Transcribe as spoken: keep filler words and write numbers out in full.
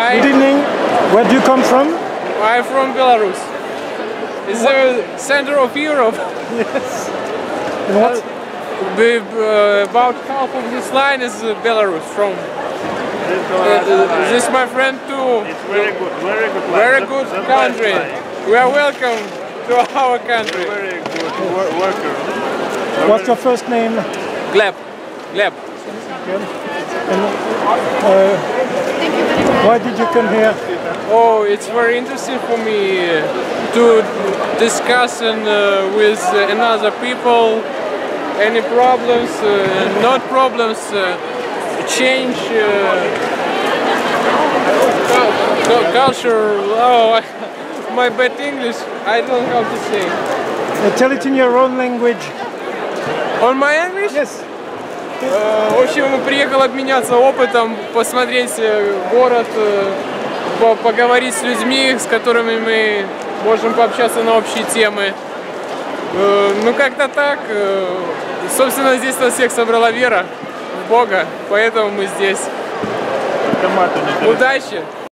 Good evening. Where do you come from? I'm from Belarus. It's the center of Europe. Yes. And what? Uh, uh, about half of this line is uh, Belarus from. Uh, this is my friend too. It's very good, very good. Very the, good the country. We are welcome to our country. Very good wor worker. What's your first name? Glemp. Glemp. And, uh, why did you come here? Oh, it's very interesting for me to discuss and, uh, with another people any problems, uh, not problems, uh, change uh, culture. Oh, my bad English, I don't know how to say. Uh, tell it in your own language. On my English? Yes. В общем, приехал обменяться опытом, посмотреть город, поговорить с людьми, с которыми мы можем пообщаться на общие темы. Ну, как-то так. Собственно, здесь нас всех собрала вера в Бога, поэтому мы здесь. Удачи!